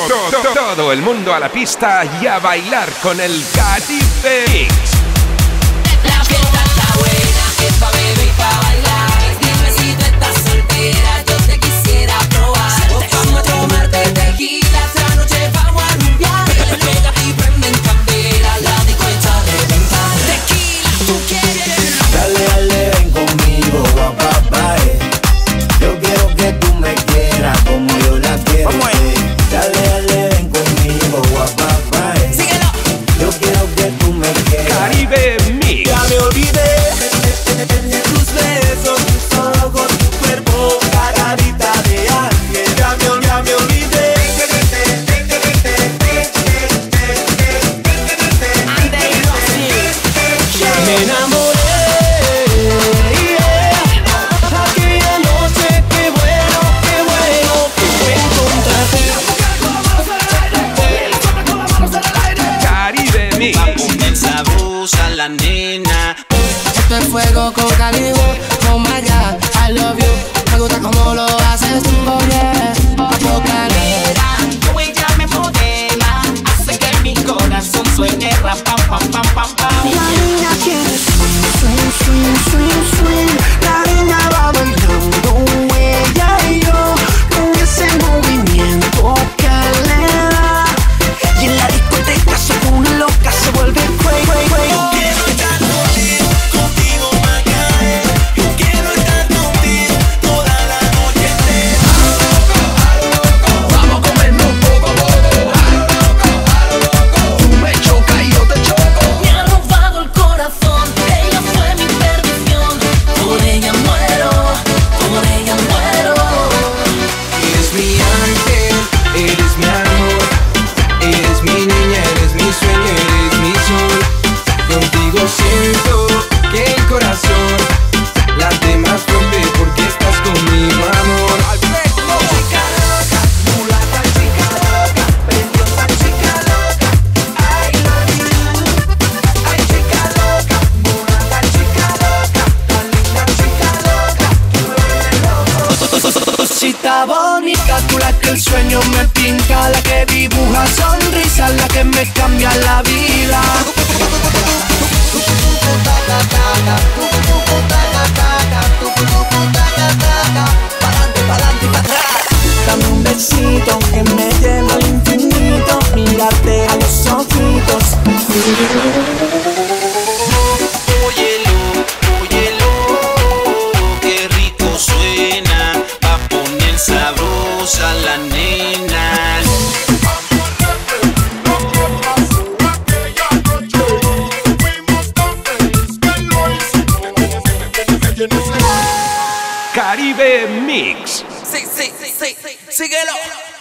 Todo el mundo a la pista y a bailar con el Caribe Mix. La fiesta está buena, es pa' beber y pa' bailar. Dime si tú estás soltera, yo te quisiera probar. Vamos a tomarte tequila, esta noche vamos a rumbear. Pega y prenden candela, la disco está a reventar. Tequila, tú quieres. Dale, dale, ven conmigo, guapá, yo quiero que tú me quieras como yo la quiero. Dale, dale, ven conmigo, guapá, síguelo. yo quiero que tú me quieras. Caribe Mix. Ya me olvidé de tus besos, tus ojos, tu cuerpo, carita de ángel. Ya me olvidé. Me enamoré. Aquella noche, qué bueno que me encontraste. Caribe Mix. Poner sabrosa la nena. Esto es fuego con Caribe. Oh my God, I love you. Me gusta como lo haces tú, oh yeah. A poca nera, Como ella me modela, hace que mi corazón suene rap, pam, pam, pam, pam, pam. La niña quiere swing, swing, swing, swing. La niña va bailando, ella y yo, con ese movimiento que le da. Y en la discoteca se pone loca, se vuelve crazy. Yo quiero estar contigo, Macaé. Yo quiero estar contigo toda la noche entera. Vamos a comernos poco a poco. Tú me chocas y yo te choco. me ha robado el corazón. Ella fue mi perdición. Por ella muero, por ella muero. Eres mi ángel, eres mi amor, eres mi niña, eres mi sueño, eres mi sol. Contigo siento que el corazón late más fuerte porque estás conmigo, amor. Chica loca, mulata, chica loca, preciosa chica loca, I love you. Ay, chica loca, mulata, chica loca, tan linda chica loca, tú eres loco. Cosita bonita, tú la que el sueño me pinta, la que dibuja sonrisas, la que me cambia la vida. Pa'lante, pa'lante y pa' atrás. Dame un besito que me lleva al infinito, mírate a los ojitos. Óyelo, qué rico suena, pa' poner sabrosa la nena. Caribe Mix. Sí, síguelo.